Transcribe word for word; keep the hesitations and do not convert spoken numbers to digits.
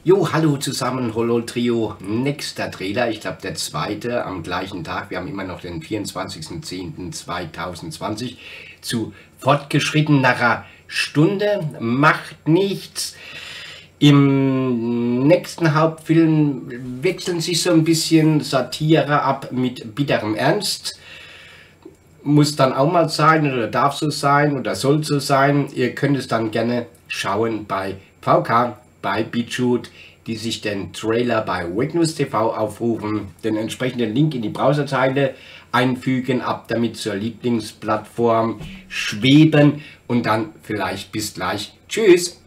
Jo, hallo zusammen, Holo Trio, nächster Trailer, ich glaube der zweite am gleichen Tag, wir haben immer noch den vierundzwanzigsten zehnten zweitausendzwanzig, zu fortgeschrittener Stunde, macht nichts. Im nächsten Hauptfilm wechseln sich so ein bisschen Satire ab mit bitterem Ernst. Muss dann auch mal sein oder darf so sein oder soll so sein. Ihr könnt es dann gerne schauen bei V K, bei BitChute, die sich den Trailer bei Wakenews T V aufrufen, den entsprechenden Link in die Browserzeile einfügen, ab damit zur Lieblingsplattform schweben und dann vielleicht bis gleich. Tschüss!